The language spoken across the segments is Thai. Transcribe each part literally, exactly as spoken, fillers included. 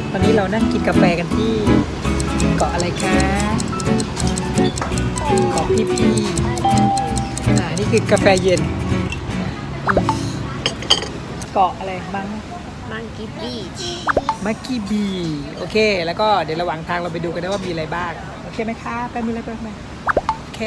ตอนนี้เรานั่งกินกาแฟกันที่เกาะอะไรคะเกาะพี่พี่อ่านี่คือกาแฟเย็นเกาะอะไรบ้างมังกี้บีชมักกี้บีโอเคแล้วก็เดี๋ยวระหว่างทางเราไปดูกันนะว่ามีอะไรบ้างโอเคไหมคะแป๊บนึงเลยแป๊บนึงโอเค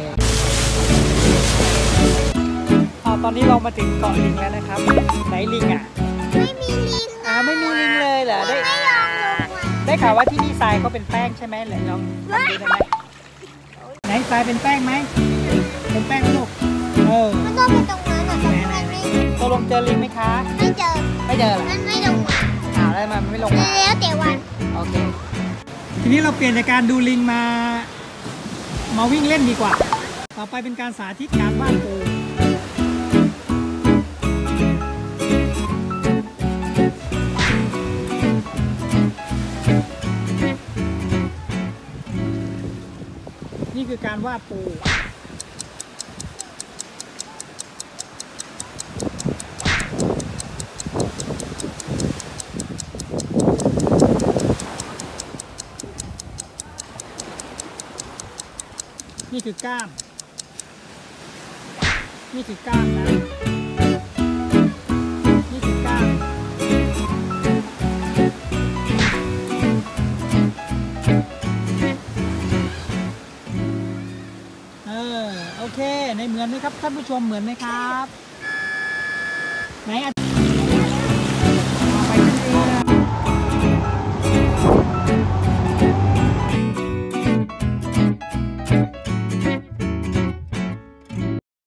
อ๋อตอนนี้เรามาถึงเกาะลิงแล้วนะครับไหนลิงอ่ะไม่มีลิงอ่าไม่มีลิงเลยเหรอได้ได้ข่าวว่าที่นี่ทรายเขาเป็นแป้งใช่ไหมเหรอลองลองดูได้ไหมไหนทรายเป็นแป้งไหมเป็นแป้งลูกเออมันต้องไปตรงนั้นอ่ะตรงนั้นไม่ตกลงเจอลิงไหมคะไม่เจอไม่เจอหรอมันไม่ลงมาอ้าวแล้วมันไม่ลงมาแล้วแต่วันโอเคทีนี้เราเปลี่ยนจากการดูลิงมามาวิ่งเล่นดีกว่าต่อไปเป็นการสาธิตการวาดปูนี่คือการวาดปูนี่คือก้ามนี่คือก้ามนะนี่คือก้ามเออโอเคในเหมือนไหมครับท่านผู้ชมเหมือนไหมครับไหน